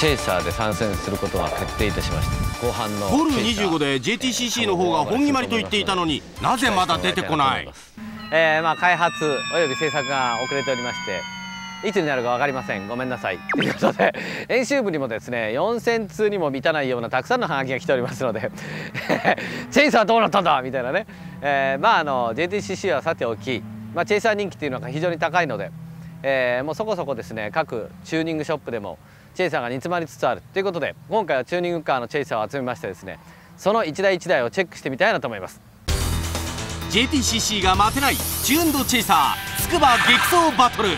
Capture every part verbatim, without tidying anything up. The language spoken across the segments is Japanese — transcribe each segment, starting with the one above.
チェイサーで参戦することが決定いたしました。後半のゴルフにじゅうごで ジェイティーシーシー の方が本決まりと言っていたのに、なぜまだ出てこない。 えー、まあ開発および制作が遅れておりまして、いつになるか分かりません、ごめんなさいということで、編集部にもですねよんせんつうにも満たないようなたくさんのハガキが来ておりますのでチェイサーどうなったんだみたいなね、えー、まああの ジェイティーシーシー はさておき、まあ、チェイサー人気っていうのが非常に高いので、えー、もうそこそこですね各チューニングショップでもチェイサーが煮詰まりつつあるということで、今回はチューニングカーのチェイサーを集めましてですね、その一台一台をチェックしてみたいなと思います。 ジェイティーシーシー が待てないチューンドチェイサーつくば激走バトル。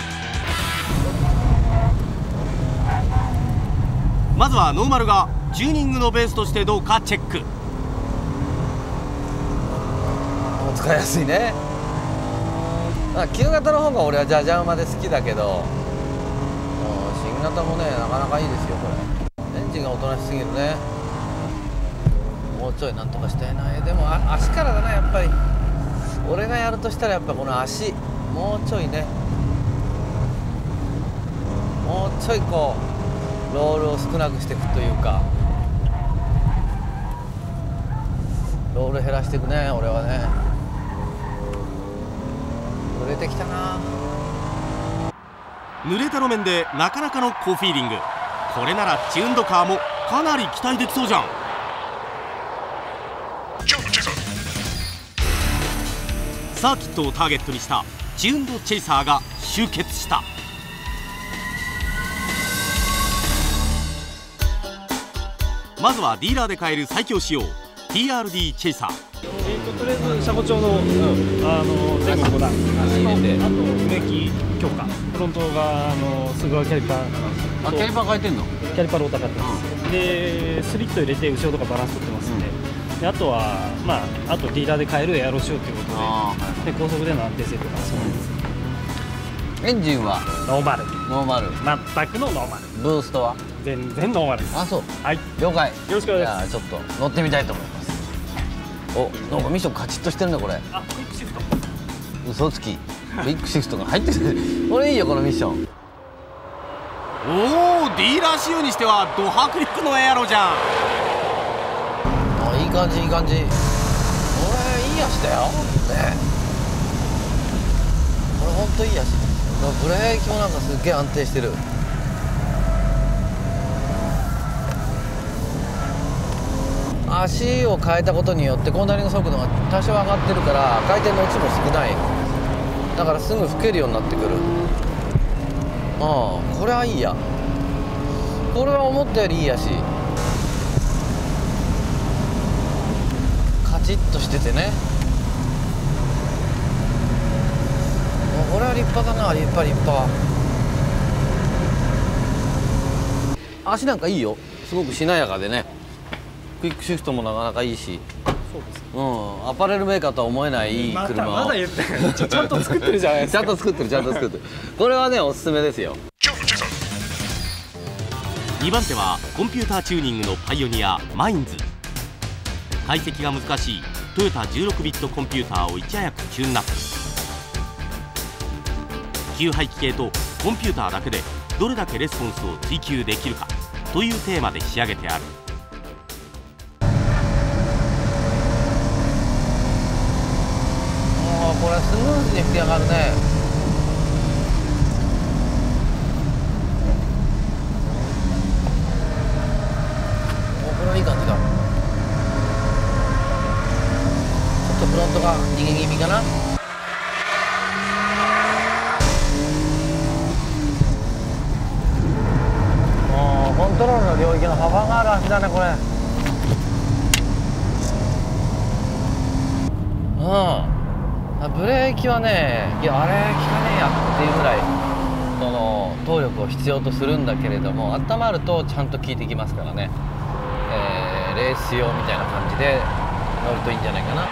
まずはノーマルがチューニングのベースとしてどうかチェック。 使いやすいね。旧型の方が俺はジャジャ馬で好きだけど、新型もねなかなかいいですよ。これエンジンがおとなしすぎるね。もうちょいなんとかしたいな。でもあ足からだなやっぱり。俺がやるとしたらやっぱこの足もうちょいね、もうちょいこうロールを少なくしていくというか、ロール減らしていくね俺はね。濡れてきたな。 濡れた路面でなかなかの好フィーリング。これならチューンドカーもかなり期待できそうじゃん。サーキットをターゲットにしたチューンドチェイサーが集結した。まずはディーラーで買える最強仕様 ティーアールディー チェイサー。 えー、ととりあえず車庫調の、うん、あの前後ご段、あとブレーキ強化、フロントがあのスグワキャリパー、 あキャリパー変えてんの？ キャリパーローター変えてます、うん、でスリット入れて後ろとかバランス取ってますんで、うん、であとはまああとディーラーで買えるエアロ仕様ということで、はい、で高速での安定性とかそうなんです、 うん、エンジンはノーマルノーマル全くのノーマル。 ブーストは全然ノーマルです。 あ、そう、 はい、 了解。 よろしくお願いします。 じゃあちょっと乗ってみたいと思います。お、なんかミッションカチッとしてるねこれ。 あ、クイックシフト。 嘘つき。クイックシフトが入ってる。これいいよこのミッション。 おお、ディーラー仕様にしてはド迫力のエアロじゃん。 あ、いい感じいい感じ。これいい足だよね。これほんといい足。ブレーキもなんかすっげえ安定してる。足を変えたことによってコーナリング速度が多少上がってるから回転の落ちも少ない。だからすぐ吹けるようになってくる。ああ、これはいいや。これは思ったよりいい足。カチッとしててね。これは立派だな。立派立派。足なんかいいよ。すごくしなやかでね。クイックシフトもなかなかいいし、そうです、ね、うん、アパレルメーカーとは思えないいい車をまだ言ってないちゃんと作ってるじゃないですか。 ちゃんと作ってるちゃんと作ってるこれはねおすすめですよ。 にばん手はコンピューターチューニングのパイオニアマインズ。解析が難しいトヨタじゅうろくビットコンピューターをいち早くチューンナップ。給排気系とコンピューターだけでどれだけレスポンスを追求できるかというテーマで仕上げてある。 これスムーズに吹き上がるね。お、これはいい感じだ。ちょっとフロントが逃げ気味かな。もうコントロールの領域の幅がある足だねこれ。うん、ブレーキはね、いやあれ効かねえやっていうぐらいその動力を必要とするんだけれども、温まるとちゃんと効いてきますからね、えー、レース用みたいな感じで乗るといいんじゃないかな。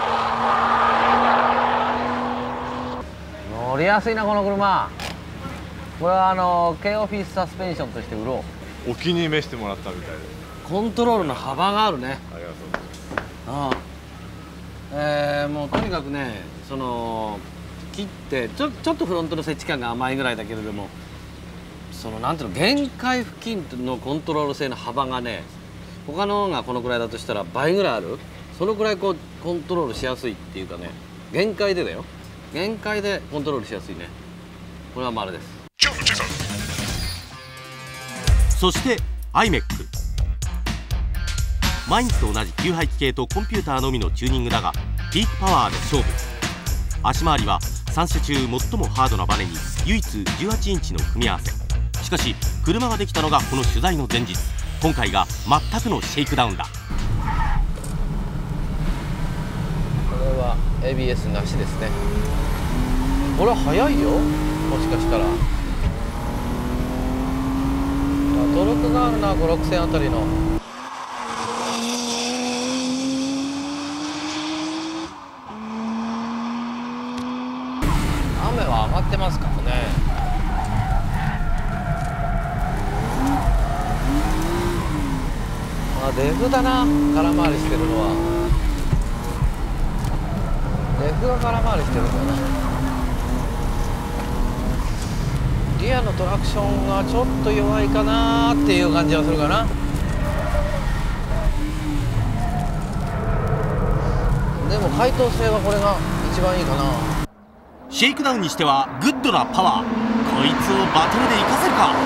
乗りやすいなこの車。これはあの K オフィスサスペンションとして売ろう。お気に召してもらったみたいで。 コントロールの幅があるね。 ありがとうございます。 ああ、えー、もうとにかくね、その切ってちょちょっとフロントの接地感が甘いぐらいだけれども、 そのなんていうの、限界付近のコントロール性の幅がね、他のがこのくらいだとしたら倍ぐらいある。そのくらいこうコントロールしやすいっていうかね、限界でだよ、限界でコントロールしやすいね。これは丸です。 そして アイメック、 マインズと同じきゅう排気系とコンピューターのみのチューニングだが、ピークパワーで勝負。足回りはさん種中最もハードなバネに唯一じゅうはちインチの組み合わせ。しかし車ができたのがこの取材の前日。今回が全くのシェイクダウンだ。 これは エービーエス なしですね。これは速いよ、もしかしたら。トルクがあるな、ごろくせんあたりの。雨は上がってますからね。あ、デフだな、空回りしてるのは。デフが空回りしてるんだな。リアのトラクションがちょっと弱いかなっていう感じはするかな。でも解凍性はこれが一番いいかな。 シェイクダウンにしてはグッドなパワー。こいつをバトルで活かせるか。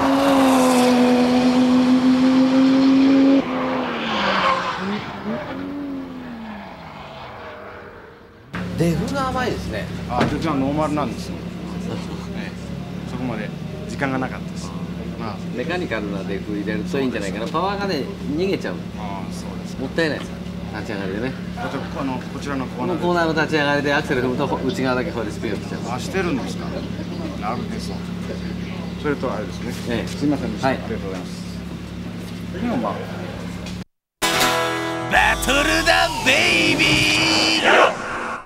デフが甘いですね。 あ、実はノーマルなんですよ。そこまで時間がなかったです。まあ、 メカニカルなデフ入れるといいんじゃないかな。パワーがね、逃げちゃう。 ああ、そうです。 もったいないです。立ち上がりでね。 あと、あの、こちらのコーナー。 このコーナーの立ち上がりでアクセル踏むと内側だけこれでスピード来ちゃう。 あ、してるんですか。なるほど。それとあれですね。 ええ、 すみませんでした。 はい、 ありがとうございます。でもまあ。 バトルだベイビー。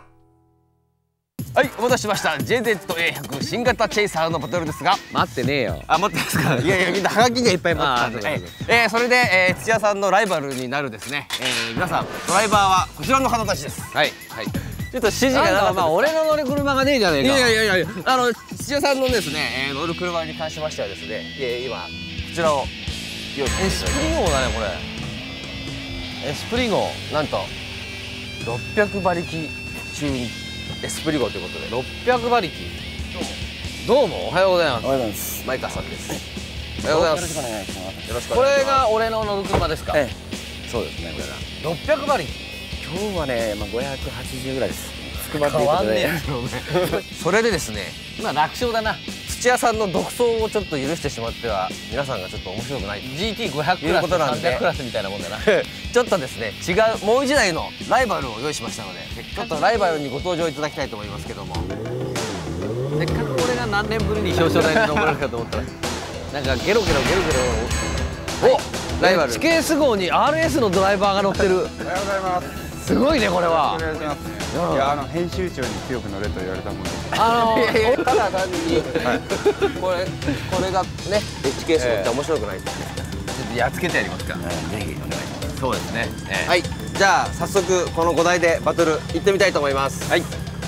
はい、お待たせしました。 ジェイゼットエーひゃく 新型チェイサーのバトルですが、待ってねえよ。 あ、待ってますか。いやいや、みんなハガキがいっぱい持ってたんで、えええー、それで、えー、土屋さんのライバルになるですね、えー、皆さんドライバーはこちらの方たちです。 はいはい。 ちょっと指示がなかったです。まあ俺の乗る車がねえじゃねえか。いやいやいやいや、あの土屋さんのですね、えー、乗る車に関しましてはですね、えー、今こちらを用意してエスプリ号だねこれ。エスプリ号なんとろっぴゃく馬力中にエスプリ号ということでろっぴゃく馬力。どうもおはようございます。 おはようございます。前川さんです。おはようございます。よろしくお願いします。よろしくおこ願いします。 れが俺の乗る車ですか。 ええ、そうですね。これがろっぴゃく馬力。 今日はね、まあ、ごひゃくはちじゅうぐらいです。つくばっていうことで。それでですね、 まあ楽勝だな。 土屋さんの独走をちょっと許してしまっては皆さんがちょっと面白くないジーティーごひゃく クラスとさんびゃくクラスみたいなもんだな。 ちょっとですね、違うもう一台のライバルを用意しましたので、ちょっとライバルにご登場いただきたいと思いますけども、 せっかく俺が何年ぶりに表彰台に登れるかと思ったらなんかゲロゲロゲロゲロ。 お、ライバルエイチケーエス 号に アールエス のドライバーが乗ってる。 おはようございます。 すごいねこれは。 お願いします。いや、あの編集長に強く乗れと言われたもので。 あのいやいや、ただ単に、これこれがね エイチケーエス 乗って面白くないですね。 ちょっとやっつけてやりますか。 ぜひお願いします。 そうですね。ええ、 はい、じゃあ早速このごだいでバトル行ってみたいと思います。 はい。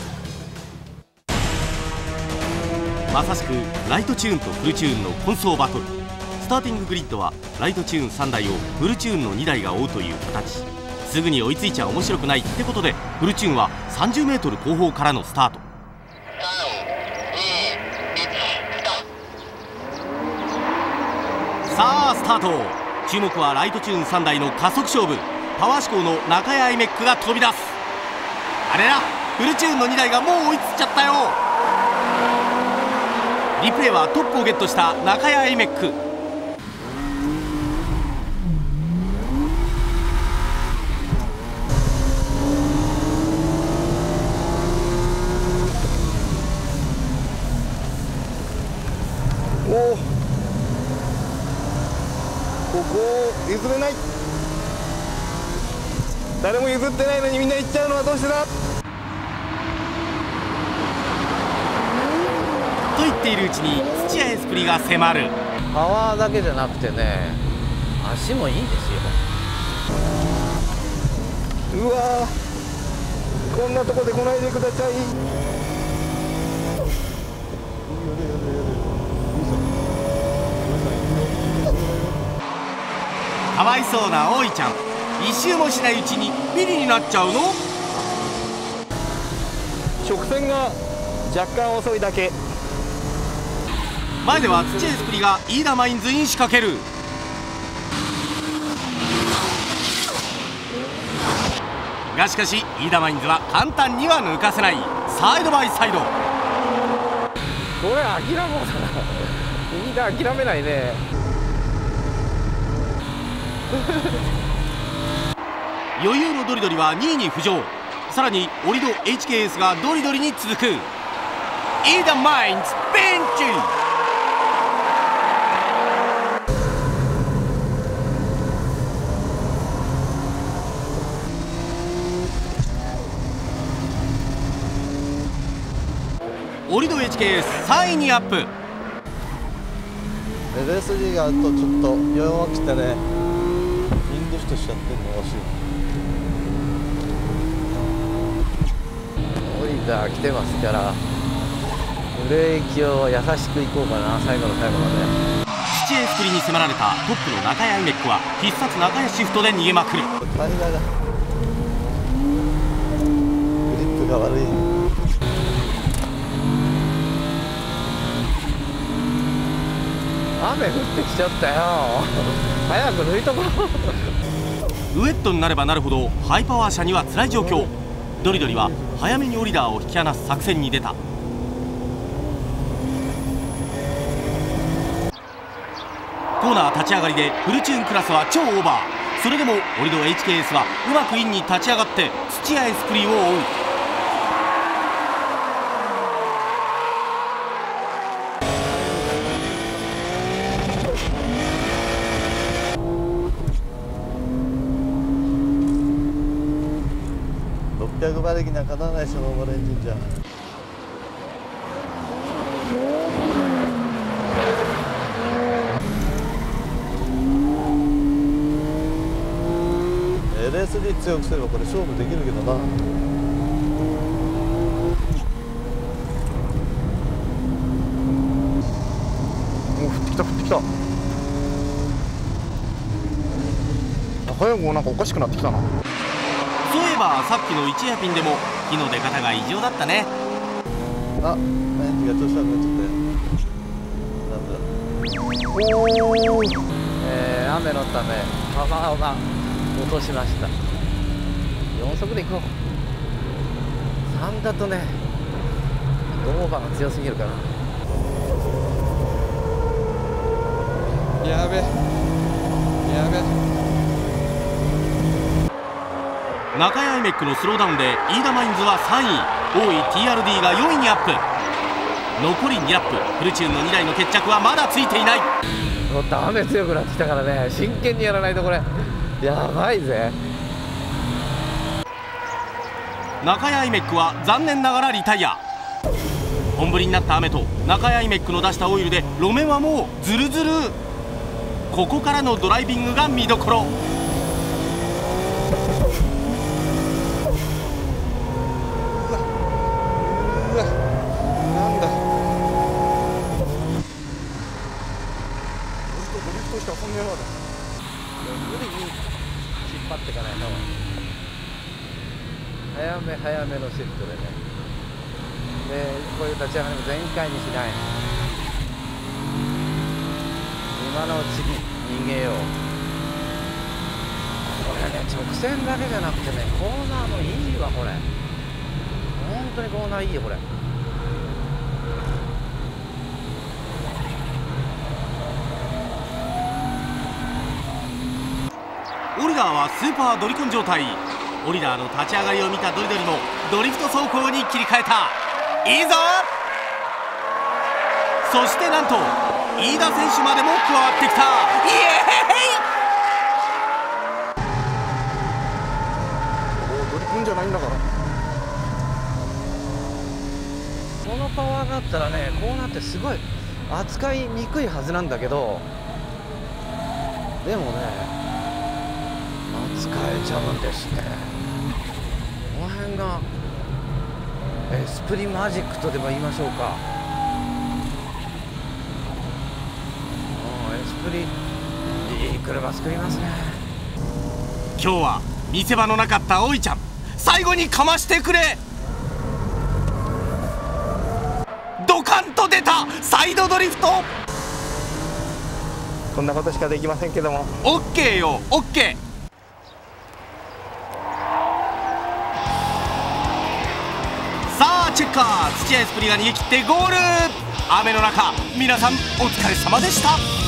まさしくライトチューンとフルチューンの混走バトル。スターティンググリッドはライトチューンさんだいをフルチューンのにだいが追うという形。すぐに追いついちゃ面白くないってことで、フルチューンは さんじゅうメートル 後方からのスタート。さあスタート。注目はライトチューンさんだいの加速勝負。パワー志向の中谷アイメックが飛び出す。あれだ、フルチューンのにだいがもう追いつっちゃったよ。リプレイはトップをゲットした中谷アイメック。 おお、ここを譲れない。誰も譲ってないのにみんな行っちゃうのはどうしてだ。 と言っているうちに土屋エスプリが迫る。 パワーだけじゃなくてね、足もいいですよ。 うわー、こんなとこで来ないでください。 かわいそうな大井ちゃん、一周もしないうちにビリになっちゃうの。 直線が若干遅いだけ。 前では土エスプリが飯田マインズに仕掛ける。がしかし飯田マインズは簡単には抜かせない。サイドバイサイド、 これ諦めもうだな。飯田諦めないね。 余裕のドリドリはにいに浮上。さらにオリド エイチケーエス がドリドリに続く。飯田マインズベンチ。オリド エイチケーエス さんいにアップ。 エルエスジー があとちょっと弱くてね、インドシトしちゃってるの惜しい。 オリダー来てますから、ブレーキを優しくいこうかな、最後の最後まで。 土エスプリに迫られたトップの中谷アイメックは必殺中谷シフトで逃げまくる。 タイヤがグリップが悪い。 雨降ってきちゃったよ。早く抜いとこう。 ウエットになればなるほどハイパワー車には辛い状況。ドリドリは早めにオリダーを引き離す作戦に出た。コーナー立ち上がりでフルチューンクラスは超オーバー。それでもオリド エイチケーエス はうまくインに立ち上がって土屋エスプリを追う。 ろっぴゃく馬力にはかなわないし、ノーマルエンジンじゃ。エルエスディー 強くすればこれ勝負できるけどな。 もう降ってきた降ってきた。早くもなんかおかしくなってきたな。 そういえばさっきの一夜ピンでも火の出方が異常だったね。 あ、エンジンが調子悪くなっちゃって。なんだ。 おお。 えー、雨のため幅をま落としました。よん速で行こう。さんだとね、ドーバーが強すぎるかな。 やべやべ。 中谷アイメックのスローダウンで飯田マインズはさんい、大井 ティーアールディー がよんいにアップ。残りにラップ、フルチューンのにだいの決着はまだついていない。 ちょっと雨強くなってきたからね、真剣にやらないとこれやばいぜ。 中谷アイメックは残念ながらリタイア。本降りになった雨と中谷アイメックの出したオイルで路面はもうズルズル。ここからのドライビングが見どころ。 うわなんだ。ドリフトしたらこんな山だ。 無理に引っ張っていかないと。早め早めのシフトでね。でこういう立ち上がりも全開にしない。今のうちに逃げよう。これね、直線だけじゃなくてね、コーナーもいいわこれ。本当にコーナーいいよこれ。 オリダーはスーパードリコン状態。オリダーの立ち上がりを見たドリドリもドリフト走行に切り替えた。いいぞ。そしてなんと飯田選手までも加わってきた。イエーイ。 ドリコンじゃないんだから。 このパワーがあったらね、コーナーってすごい扱いにくいはずなんだけど、でもね使えちゃうんですね。この辺がエスプリマジックとでも言いましょうか。エスプリいい車作りますね。 今日は見せ場のなかったおいちゃん、最後にかましてくれ。ドカンと出たサイドドリフト。 こんなことしかできませんけども、 オッケーよ、オッケー。さあチェッカー、土屋エスプリが逃げ切ってゴール。雨の中皆さんお疲れ様でした。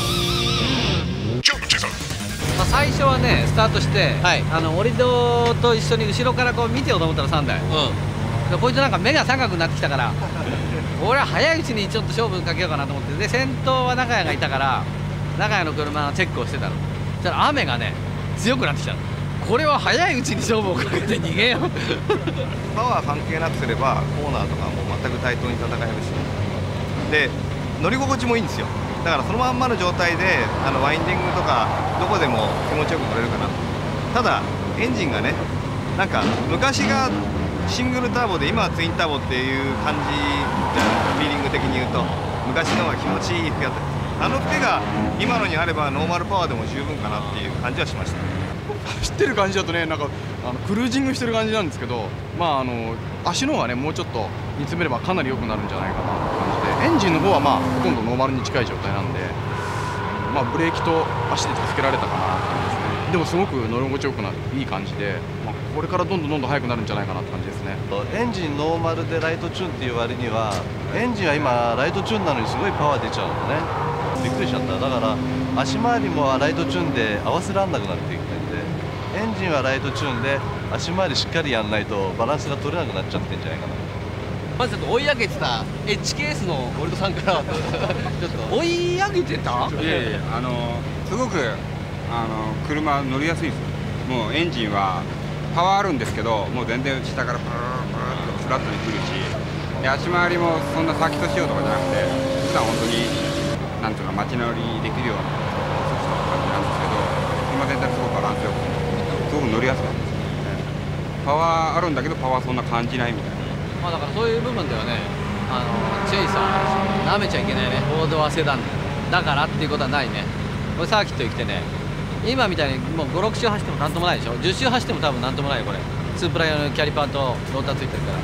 まあ、最初はねスタートして、はい、あの折戸と一緒に後ろからこう見てようと思ったらさんだい、うん、でこいつなんか目が三角になってきたから俺は早いうちにちょっと勝負かけようかなと思って、で先頭は中谷がいたから中谷の車のチェックをしてたの。そしたら雨がね強くなってきたの。これは早いうちに勝負をかけて逃げようパワー関係なくすればコーナーとかも全く対等に戦えるし、で乗り心地もいいんですよ。だからそのまんまの状態であのワインディングとかどこでも気持ちよく乗れるかな。ただエンジンがね、なんか昔がシングルターボで今はツインターボっていう感じじゃん、フィーリング的に言うと昔の方が気持ちいい吹き方、あの吹きが今のにあればノーマルパワーでも十分かなっていう感じはしました。 走ってる感じだとね、なんかあのクルージングしてる感じなんですけど、まああの足の方がねもうちょっと煮詰めればかなり良くなるんじゃないかなって感じで、エンジンの方はまあほとんどノーマルに近い状態なんで、まあブレーキと足で助けられたかなって感じですね。でもすごく乗り心地よくなる、いい感じで、まあ、これからどんどんどんどん速くなるんじゃないかなって感じですね。 エンジンノーマルでライトチューンっていう割には、エンジンは今ライトチューンなのにすごいパワー出ちゃうのね。びっくりしちゃった。だから足回りもライトチューンで合わせらんなくなってきてんで、エンジンはライトチューンで足回りしっかりやんないとバランスが取れなくなっちゃってんじゃないかな。 まずちょっと追い上げてた エイチケーエス のオルトさんからちょっと追い上げてた。 いやいや、あのすごくあの車乗りやすいですよ。もうエンジンはパワーあるんですけど、もう全然下からパーパーッとフラットに来るし、で足回りもそんなサーキット仕様とかじゃなくて、普段本当になんていうか街乗りできるような感じなんですけど、今全体すごくバランスよくすごく乗りやすかったですね。パワーあるんだけどパワーそんな感じないみたいな。 まあだからそういう部分ではね、あのチェイサーなめちゃいけないね。フォードはセダンだからっていうことはないね。これサーキットに来てね、今みたいにもうごろく周走ってもなんともないでしょ。じゅっ周走っても多分なんともないよこれ。ツープラ用のキャリパーとローターついてるから。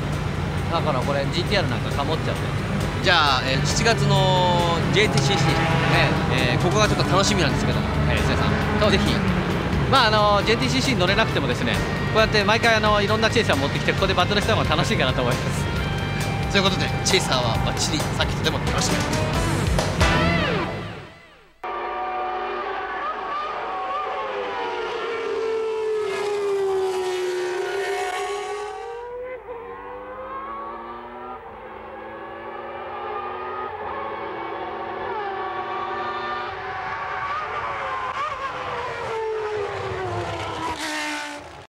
だからこれ ジーティーアール なんかかもっちゃって。 じゃあ、えー、しちがつの ジェイティーシーシー ね、えー、ここがちょっと楽しみなんですけども、えー、せいさんぜひ、 まああの ジェイティーシーシー に乗れなくてもですね、こうやって毎回あのいろんなチェイサーを持ってきてここでバトルした方が楽しいかなと思います。 ということでチェイサーはバッチリサーキットでも楽しめます。